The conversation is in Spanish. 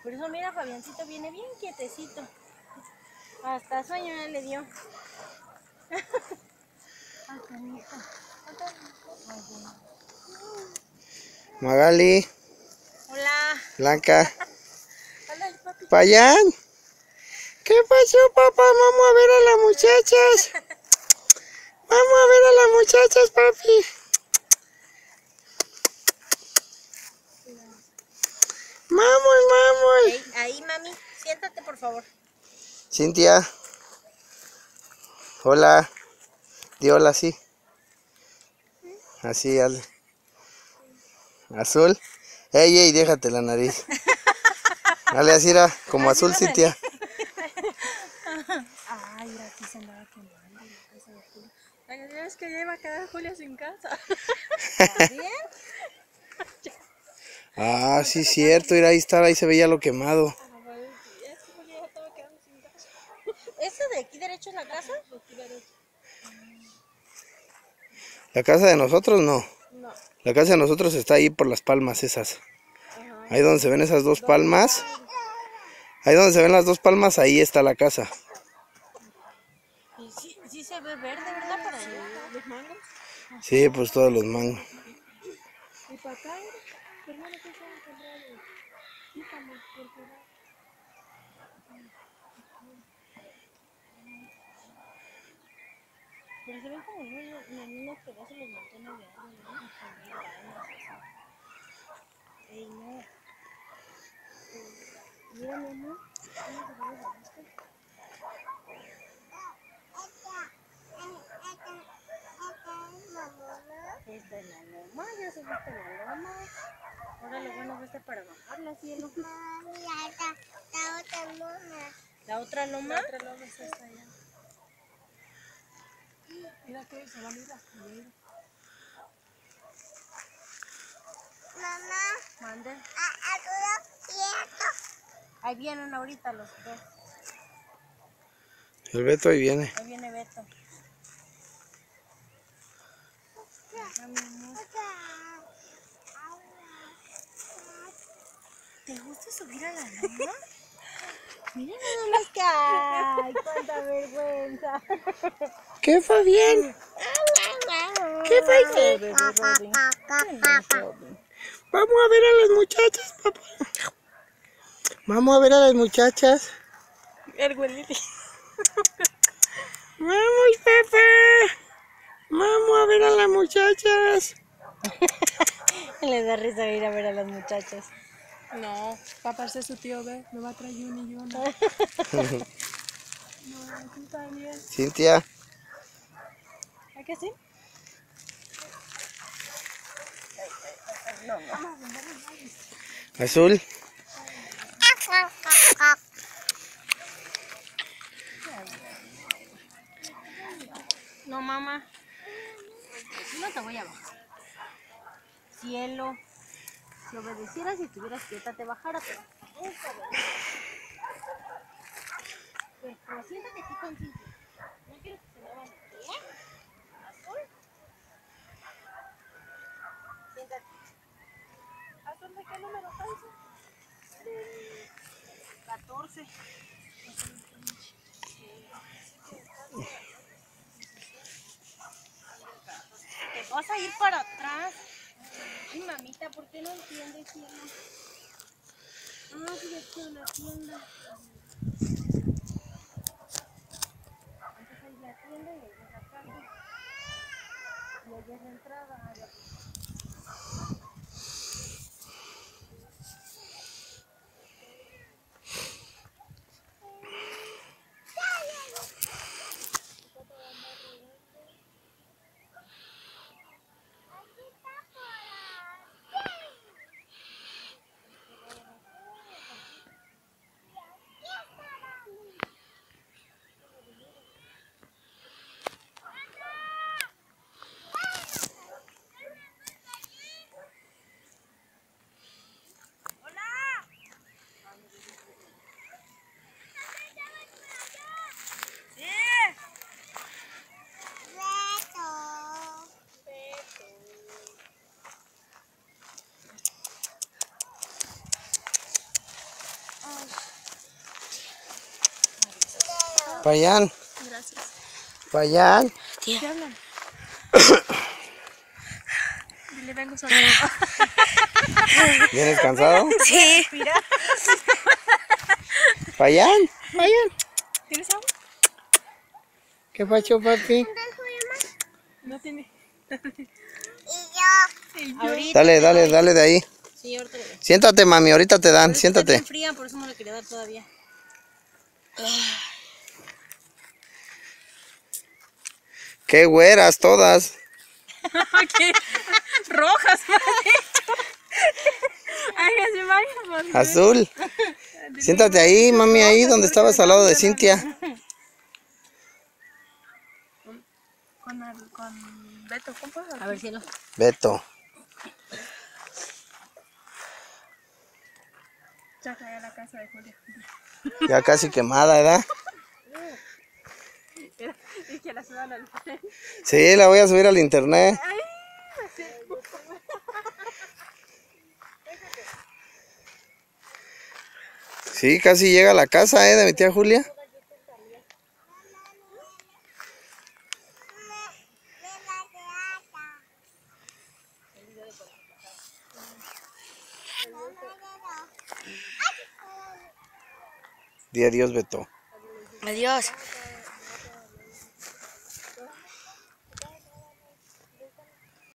Por eso mira, Fabiancito viene bien quietecito. Hasta sueño ya le dio. Ay, qué rico. Magali, Hola. Blanca, Hola, papi. Payán. ¿Qué pasó, papá? Vamos a ver a las muchachas. Vamos a ver a las muchachas, papi. Vamos, vamos. Hey, ahí, mami, siéntate, por favor. Cintia. Hola. Di hola así. Así, hazle. Azul. Ey, ey, déjate la nariz. Dale así, era, como azul, Cintia. Ay, mira, aquí se andaba quemando la casa de Julia. La es que ya iba a quedar Julia sin casa. ¿Está bien? Ah, sí, cierto. Mira, ahí está, ahí se veía lo quemado. Es que Julia ya estaba quedando sin casa. ¿Esa de aquí derecho es la casa? De aquí derecho. La casa de nosotros no. No. La casa de nosotros está ahí por las palmas esas. Ajá. Ahí donde se ven esas dos palmas. Ahí donde se ven las dos palmas, ahí está la casa. Y sí se ve verde, ¿verdad? Para allá. Los mangos. Sí, pues todos los mangos. Y para acá, hermano, ¿qué se va a encontrar? Quítalo, por favor. Pero se ven como unos pedazos los montones de árboles, ¿no? Ey, no. Mira, mi amor. ¿Cómo se ve la vista? Esta es la loma, ya subiste la loma. Ahora lo bueno es para bajarla, cielo. Mami, la otra loma. ¿La otra loma? La otra loma está hasta allá. Mira que se va a ir la escalera. Mamá. Mande. Ahí vienen ahorita los dos. El Beto ahí viene. Ahí viene Beto. ¿Te gusta subir a la loma? Mira nada más que... ¡Ay, cuánta vergüenza! ¿Qué fue bien? ¿Qué fue bien? Vamos a ver a las muchachas, papá. Vamos a ver a las muchachas. El güelito. Vamos, papá. Vamos a ver a las muchachas. Le da risa ir a ver a las muchachas. No, papá es su tío, ve, me va a traer uno y uno. No, tú también. Cintia. ¿A qué sí? Azul. No, mamá. No te voy a bajar. Cielo. Si obedecieras y estuvieras quieta, te bajara, pero... Pero siéntate aquí con Cintia. No quiero que se muevan aquí, ¿eh? Azul. Siéntate. ¿Azul de qué número calza? Del 14. Te vas a ir para atrás. Ay, mamita, ¿por qué no entiendes, cielo? Ah, sí, aquí en la tienda. Entonces ahí la tienda y ahí es la casa. Y allá es la entrada. Payán. Gracias. Payán. ¿Qué hablan? Dile, vengo solo. ¿Vienes cansado? Sí. Mira. Payán. Payán. ¿Tienes agua? ¿Qué pasó, papi? No tiene. Ahorita. Dale, dale, dale de ahí. Sí, ahorita le doy. Siéntate, mami, ahorita te dan, Está siéntate. bien fría, por eso no le quería dar todavía. Qué güeras todas. ¿Qué? Rojas, me has dicho. Hágase, vaya. Azul. Siéntate ahí, mami, ahí donde estabas al lado de Cintia. Con Beto, compa. A ver, cielo. Beto. Ya cae a la casa de Julia. Ya casi quemada, ¿verdad? Y que la suban al frente. Sí, la voy a subir al internet. Sí, casi llega a la casa, de mi tía Julia. Di adiós, Beto. Adiós.